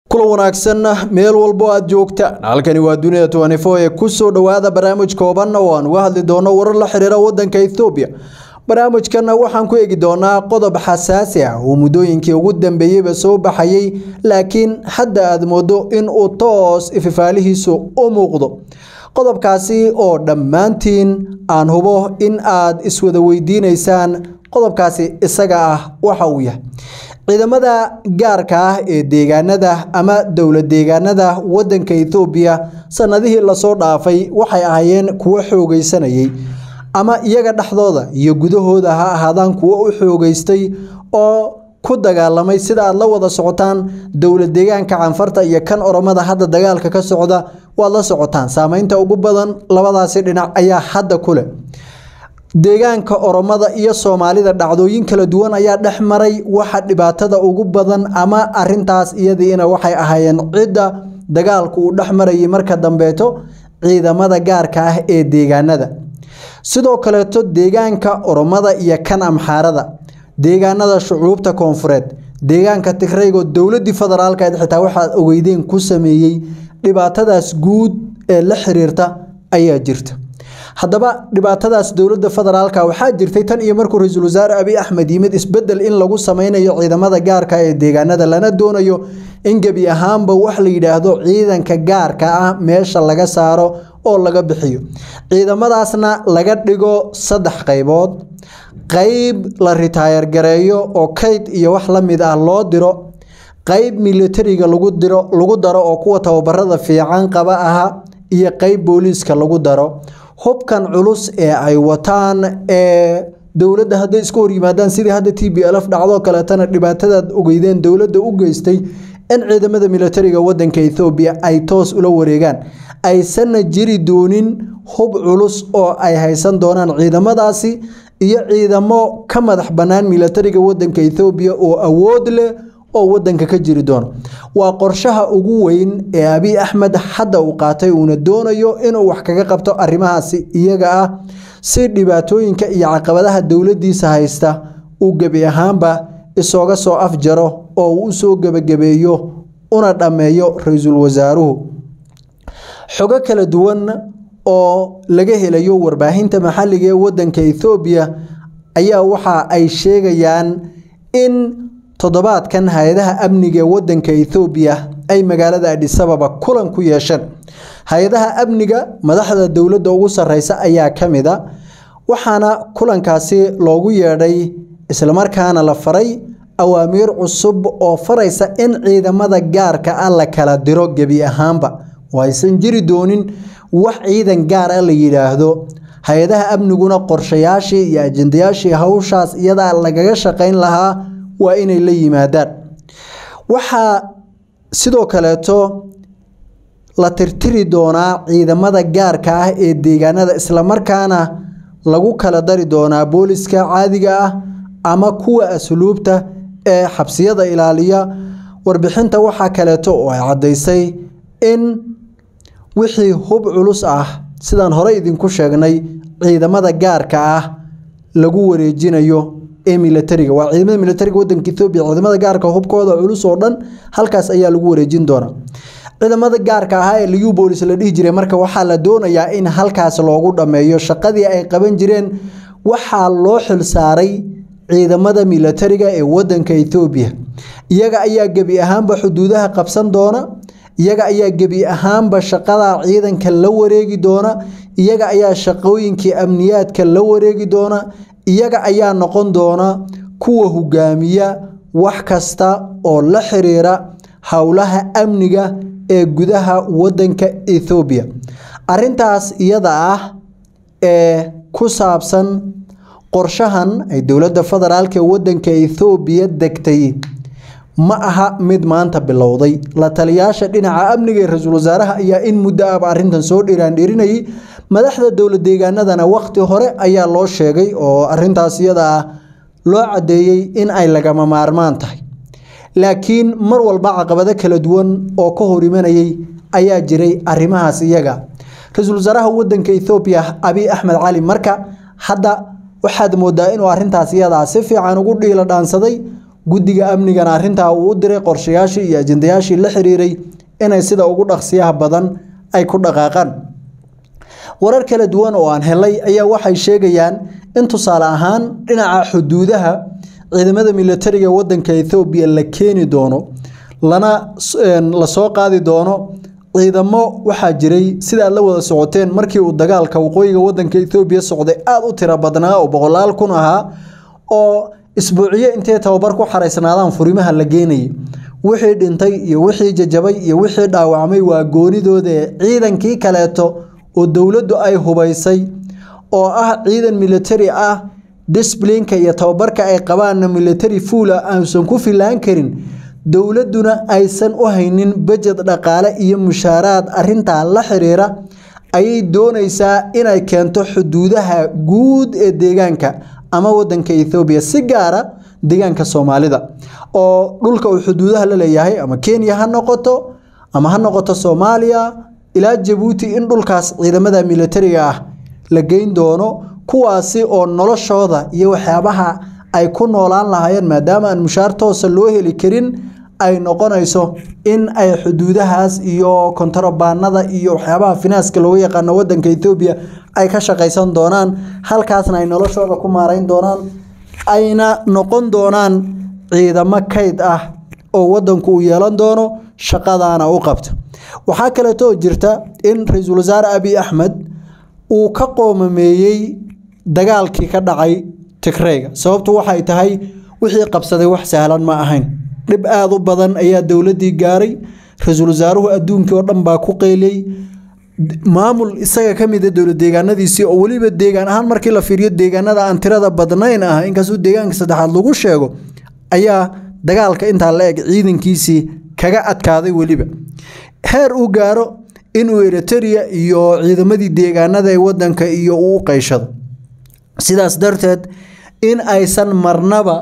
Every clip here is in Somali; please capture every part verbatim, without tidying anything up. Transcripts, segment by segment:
kula wanaagsan meel walbo aad joogtaan halkani waa dunida twenty four ee ku soo dhawaada barnaamij kooban oo aan uga hadli doono warar la xiriira wadanka Ethiopia. barnaamijkana waxaan ku eegi doonaa qodob xasaasi ah oo muddooyinkii ugu dambeeyay soo baxayay laakiin hadda aad moodo in uu toos ifafaalihiisu u muuqdo. qodobkaasi oo dhammaantiin aan hubo in aad iswada weydiinaysaan qodobkaasi isaga ah waxa uu yahay ciidamada gaarka ah ee deegaanada ama dawlad deegaanada wadanka Ethiopia sanadihii la soo dhaafay waxay ahaayeen kuwa xoogaysanayay ama iyaga dhaxdooda iyo gudahooda ha ahaadaan kuwa u xoogaystay oo ku dagaalamay sida aad la wada socotaan dawlad deegaanka Canfarta iyo kan Oromada hadda dagaalka ka socda waa la socotaan saameynta ugu badan labadaasi dhinac ayaa hadda kule deegaanka Oromada iyo Soomaalida dhacdooyin kala duwan ayaa dhaxmaray waxa dhibaatada ugu badan ama arintaas iyadiina waxay ahaayeen cida dagaalku u dhaxmaray marka dambeeto ciidamada gaarka ah ee deegaanada sidoo kale to deegaanka Oromada iyo kan Amxaarada deegaanada shucuubta koonfureed deegaanka Tigraygo dawladda federaalka ee xitaa waxa ogeydeen ku sameeyay dhibaatadaas guud ee la xiriirta ayaa jirta haddaba dhibaatadaas dawladda federaalka waxa jirtay tan iyo markuu ra'iisul wasaare Abiy Ahmed yimid isbedel in lagu sameeyo ciidamada gaarka ee deegaanada lana doonayo in gabi ahaanba wax la yiraahdo ciidanka gaarka ah meesha laga saaro oo laga bixiyo ciidamadaasna laga dhigo saddex qaybood qayb la retire gareeyo oo kayd iyo wax la mid ah loo diro qayb militariga lagu diro lagu daro oo kuwa tababarada fiican qaba aha iyo qayb booliiska lagu daro hubkan culus ee ay wataan ee dawladda hadda isku hor yimaadaan sidii hadda T B L F dhacdo kale tan dhibaatada ogeydeen dawladda u geystay in ciidamada militariga wadanka Ethiopia ay toos ula wareegaan aysan jiri doonin hub culus oo ay haysan doonaan ciidamadaasi iyo ciidamo ka madax banaan militariga wadanka Ethiopia oo awood leh oo wadanka ka jiri doono waa qorshaha ugu weyn ee Abiy Ahmed hadda uu qaatay uu doonayo inuu wax kaga qabto arrimahaasi iyaga ah si dhibaatooyinka iyo caqabadaha dawladdiisa haysta uu gabi ahaanba isooga soo afjaro oo uu soo gabagabeeyo una dhameeyo ra'iisul wasaaruhu xogo kala duwan oo laga helayo warbaahinta maxalliga ee wadanka Ethiopia ayaa waxa ay sheegayaan in toddobaadkan hay'adaha amniga wadanka Ethiopia ay magaalada Addis Ababa kulan ku yeesheen hay'adaha amniga madaxda dawladda ugu sareysa ayaa kamida waxaana kulankaasi loogu yeedhay isla markaana la faray awaamiir cusub oo faraysa in ciidamada gaarka ah la kala diro gabi ahaanba waysan jiri doonin wax ciidan gaar ah la yiraahdo hay'adaha amniguna qorshayaashii iyo ajendayaashii hawshaas iyada lagaga shaqeyn lahaa waa inay la yimaadaan waxa sidoo kale to la tirtiri doonaa ciidamada gaarka ah ee deegaanada isla markaana lagu kala dari doonaa booliska caadiga ah ama kuwa asluubta ee xabsiyada ilaaliya warbixinta waxa kale to oo ay cadeysay in wixii hub culus ah sidaan hore idinku sheegnay ciidamada gaarka ah lagu wareejinayo ee militariga waa ciidamada militariga wadanka Ethiopia ciidamada gaarka hubkooda culus oo dhan halkaas ayaa lagu wareejin doonaa ciidamada gaarka ah ee liyu police la dhigi jiray marka waxa la doonayaa in halkaas loogu dhameeyo shaqadii ay qaban jireen waxa loo xil saaray ciidamada militariga ee wadanka Ethiopia iyaga ayaa gabi ahaanba xuduudaha qabsan doona iyaga ayaa gabi ahaanba shaqada ciidanka la wareegi doona iyaga ayaa shaqooyinkii amniyaadka la wareegi doona iyaga ayaa noqon doona kuwa hogaamiya wax kasta oo la xiriira hawlaha amniga ee gudaha wadanka Ethiopia arintaas iyada ah ee ku saabsan qorshahan ay dawladda federaalka ee wadanka Ethiopia degtay ma aha mid maanta bilowday la taliyaasha dhinaca amniga ee ra'iisul wasaaraha ayaa in muddo ah arintan soo dhiraan dhirinay madaxda dawlad deegaanadana waqti hore ayaa loo sheegay oo arintaas iyada ah loo cadeeyay in ay lagama maarmaan tahay laakiin mar walba caqabado kala duwan oo ka hor imanayay ayaa jiray arrimahaas iyaga ra'iisul wasaaraha wadanka Ethiopia Abiy Ahmed Ali marka hadda waxaad moodaa inuu arintaas iyada si fiican ugu dhiila dhaansaday guddiga amnigana arrintaa uu u diray qorshayaashii iyo ajendayaashii la xiriiray inay sida ugu dhaqsiyaha badan ay ku dhaqaaqaan. warar kala duwan oo aan helay ayaa waxay sheegayaan in tusaale ahaan dhinaca xuduudaha ciidamada militariga wadanka Ethiopia la keeni doono lana la soo qaadi doono ciidamo waxaa jiray sida la wada socoteen markii uu dagaalka waqooyiga wadanka Ethiopia socday aad u tiro badnaa oo boqolaal kun ahaa oo isbuuciye intee tababar ku xareysnaadaan furimaha la geenay wixii dhintay iyo wixii jajabay iyo wixii dhaawacmay waa goonidooda ciidankii kaleeto oo dawladdu ay hubaysay oo ah ciidan military ah discipline-ka iyo tababarka ay qabaan military full aansan ku filaan karin dawladuna aysan u haynin budget dhaqaale iyo mushaaraad arinta la xiriira ay doonaysaa inay keento xuduudaha guud ee deegaanka ama wadanka Ethiopia si gaara deegaanka Soomaalida oo dhulka uu xuduudaha la leeyahay ama Kenya ha noqoto ama ha noqoto Soomaaliya ilaa Djibouti in dhulkaas ciidamada militariga ah la geyn doono kuwaasi oo noloshooda iyo waxyaabaha ay ku noolaan lahaayeen maadaama aan mushaar toos loo heli karin ay noqonayso in ay xuduudahaas iyo kontrabaanada iyo waxyaabaha finaaska loo yaqaan wadanka Ethiopia ay ka shaqeysan doonaan halkaasna ay noloshooda ku maareyn doonaan ayna noqon doonaan ciidamo kayd ah oo wadanku u yeelan doono shaqadaana u qabto. waxaa kale oo jirta in Ra'iisul Wasaare Abiy Ahmed uu ka qoomameeyay dagaalkii ka dhacay Tigreega sababtu waxay tahay wixii qabsaday wax sahlan ma ahayn dib aad u badan ayaa dawladii gaaray Ra'iisul Wasaaruhu adduunka oo dhan baa ku qeylay maamul isaga kamid ah dawlad deegaanadiisii oo waliba deegaan ahaan markii la fiiriyo deegaanada aan tirada badnayn ah inkastoo deegaanka saddexaad lagu sheego ayaa dagaalka inta la eeg ciidankiisii kaga adkaaday waliba heer uu gaaro inuu Eritrea iyo ciidamadii deegaanada ee wadanka iyo uu qeyshado sidaas darteed in aysan marnaba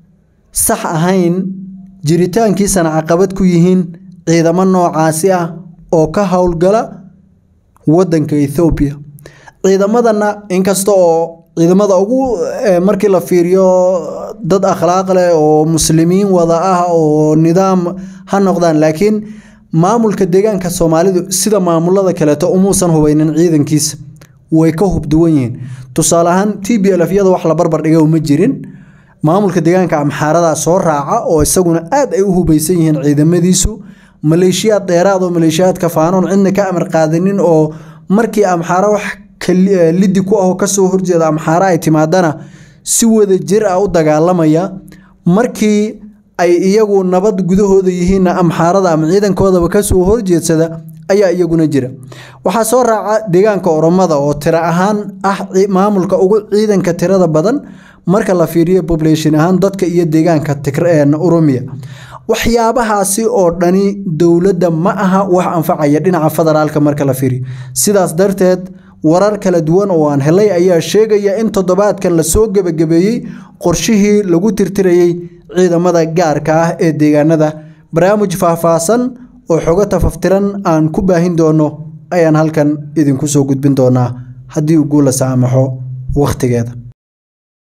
sax ahayn jiritaankiisana caqabad ku yihiin ciidamo noocaasi ah oo ka howlgala wadanka Ethiopia ciidamadana inkasta oo ciidamada ugu markii la fiiriyo dad akhlaaq leh oo muslimiin wada ah oo nidaam ha noqdaan laakiin maamulka deegaanka Soomaalidu sida maamulada kale to umuusan hubaynin ciidankiisa way ka hubduwan yihiin tusaale ahaan T B L F yada wax la barbar dhigay uma jirin maamulka deegaanka Amxaarada soo raaca oo isaguna aad ay u hubaysan yihiin ciidamadiisu maleeshiyaad dheeraad oo maleeshiyaadka faanoon cidna ka amar qaadanin oo markii Amxaara wax liddi ku ah ka soo horjeeda Amxaara ay timaadana si wada jir ah u dagaalamaya markii ay iyagu nabad gudahooda yihiin Amxaarada ama ciidankooda ka soo horjeedsada ayaa iyaguna jira waxa soo raaca deegaanka Oromada oo tira ahaan ah maamulka ugu ciidanka tirada badan marka la fiiriyo population ahaan dadka iyo deegaanka Tigreena Oromia waxyaabahaasi oo dhani dawladda ma aha wax anfacaya dhinaca federaalka marka la fiiriyo sidaas darteed warar kala duwan oo aan helay ayaa sheegaya in toddobaadkan la soo gabagabeeyay qorshihii lagu tirtirayay ciidamada gaarka ah ee deegaanada barnaamij faahfaahsan oo xogo tafaftiran aan ku baahin doono ayaan halkan idinku soo gudbin doonaa haddii uu guul la saamaxo waqtigeeda.